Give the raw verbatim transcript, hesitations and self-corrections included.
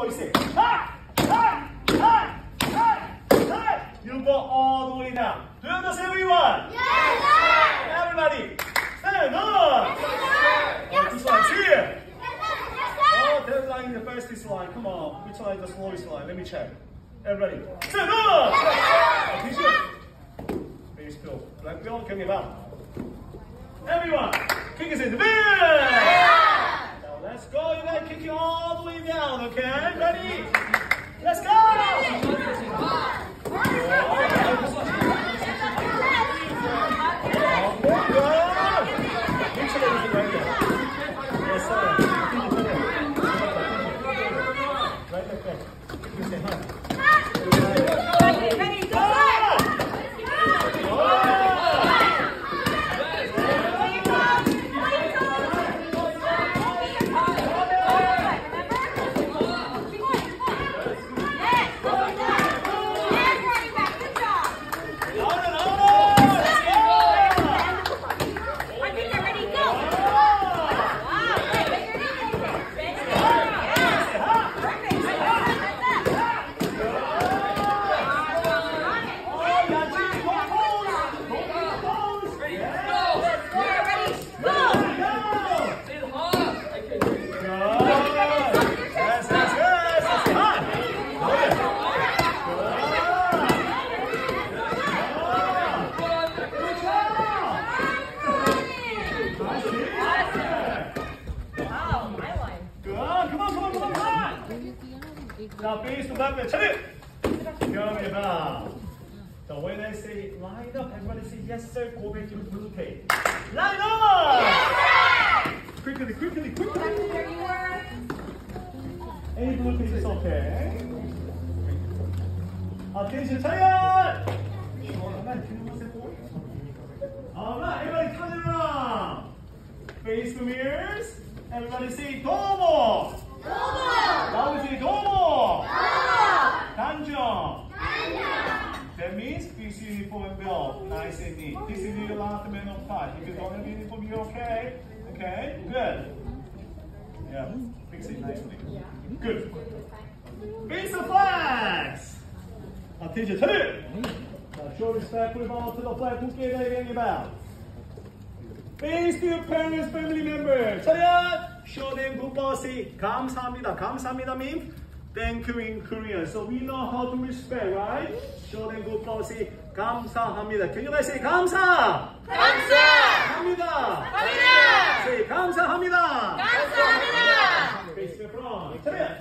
what you say. Ha! Ha! Ha! Ha! Ha! You go all the way down. Do you understand everyone? Yes, sir! Everybody, stand up! Yes, This sir! line, here. Yes, sir! Oh, that line, the fastest line. Come on. Which line is the slowest line? Let me check. Everybody, stand up! Attention. Face still. Black belt, give me back. Everyone, kick is in the bed! Now let's go. You gotta kick it all the way down, okay? Ready? Let's go! Now face to back and 차례! Coming back. So when I say line up, everybody say yes sir, go back to the blue page. Line up! Yes, sir! Quickly, quickly, quickly. There you were. Any blue page is okay. Attention, 차렷! Alright, everybody turn around. Face to mirrors. Everybody say 도모! Loud say 도모! 단정! That means fix uniform and belt, nice and neat. This is the last man of five. If you don't have uniform, you're okay. Okay, good. Yeah, fix it nicely. Good. Face the flags. Attention, turn. Now show respectfully bow to the flag. Who gave anything about? Face to your parents, family members. 차렷. Show them goodbye. Say 감사합니다. 감사합니다 means thank you in Korean. So we know how to respect, right? Show them goodbye. Say 감사합니다. Can you guys say 감사? 감사합니다. 합니다. Say 감사합니다. 감사합니다. Face the front. 차렷.